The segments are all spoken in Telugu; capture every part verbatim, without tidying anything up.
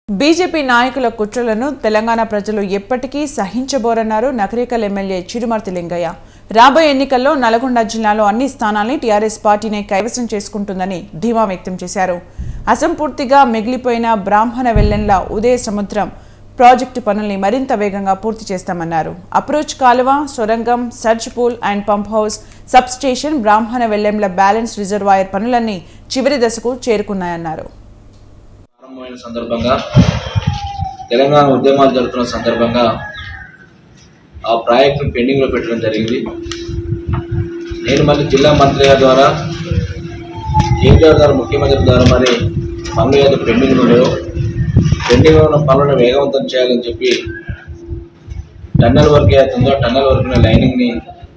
బీజేపీ నాయకుల కుట్రలను తెలంగాణ ప్రజలు ఎప్పటికీ సహించబోరన్నారు నకరేకల్ ఎమ్మెల్యే చిరుమర్తి లింగయ్య. రాబోయే ఎన్నికల్లో నల్గొండ జిల్లాలో అన్ని స్థానాల్ని టీఆర్ఎస్ పార్టీనే కైవసం చేసుకుంటుందని ధీమా వ్యక్తం చేశారు. అసంపూర్తిగా మిగిలిపోయిన బ్రాహ్మణ వెల్లెంల ఉదయ సముద్రం ప్రాజెక్టు పనుల్ని మరింత వేగంగా పూర్తి చేస్తామన్నారు. అప్రోచ్ కాలువ, సొరంగం, surge pool and pump house, sub station, Brahmana Vellemla balance reservoir పనులన్నీ చివరి దశకు చేరుకున్నాయన్నారు. సందర్భంగా తెలంగాణ ఉద్యమాలు జరుగుతున్న సందర్భంగా ఆ ప్రాజెక్టును పెండింగ్లో పెట్టడం జరిగింది. నేను మళ్ళీ జిల్లా మంత్రి గారి ద్వారా కేంద్ర గారు ముఖ్యమంత్రి ద్వారా మరి పనులు ఏదో పెండింగ్లో లేవు, పెండింగ్లో ఉన్న పనులను వేగవంతం చేయాలని చెప్పి టన్నెల్ వర్క్ అవుతుందో టన్నెల్ వర్క్ లైనింగ్ని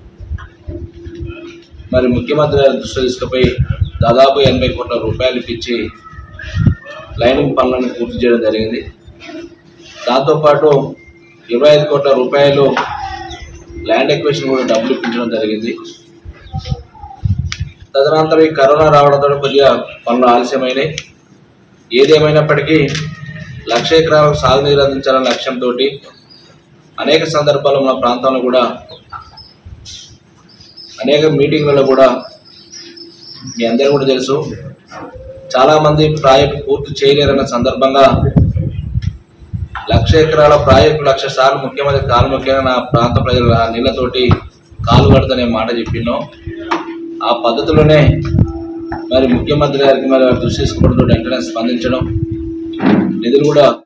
మరి ముఖ్యమంత్రి గారి దృష్టి తీసుకుపోయి దాదాపు ఎనభై కోట్ల రూపాయలు ఇప్పించి లైనింగ్ పనులను పూర్తి చేయడం జరిగింది. దాంతోపాటు ఇరవై ఐదు కోట్ల రూపాయలు ల్యాండ్ ఎక్విజిషన్ కూడా డబ్బులు ఇప్పించడం జరిగింది. తదనంతరం ఈ కరోనా రావడంతో కొద్దిగా పనులు ఆలస్యమైనాయి. ఏదేమైనప్పటికీ లక్ష ఎకరాలకు సాగునీరు అందించాలనే లక్ష్యంతో అనేక సందర్భాల్లో మన ప్రాంతంలో కూడా అనేక మీటింగ్లలో కూడా మీ అందరూ కూడా తెలుసు, చాలామంది ప్రాజెక్టు పూర్తి చేయలేరన్న సందర్భంగా లక్ష ఎకరాల ప్రాజెక్టు లక్ష సార్లు ముఖ్యమంత్రి కాలు ముఖ్యంగా నా ప్రాంత ప్రజల నీళ్ళతోటి కాలు కడతనే మాట చెప్పినాం. ఆ పద్ధతిలోనే మరి ముఖ్యమంత్రి గారికి మరి దృష్టి తీసుకోవడంతో వెంటనే స్పందించడం, నిధులు కూడా